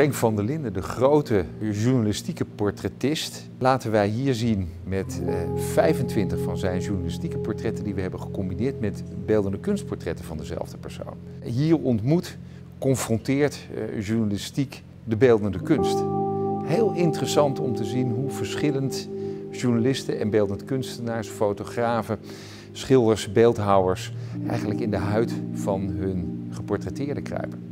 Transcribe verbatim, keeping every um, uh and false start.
Frank van der Linden, de grote journalistieke portretist, laten wij hier zien met eh, vijfentwintig van zijn journalistieke portretten die we hebben gecombineerd met beeldende kunstportretten van dezelfde persoon. Hier ontmoet, confronteert eh, journalistiek de beeldende kunst. Heel interessant om te zien hoe verschillend journalisten en beeldend kunstenaars, fotografen, schilders, beeldhouwers eigenlijk in de huid van hun geportretteerden kruipen.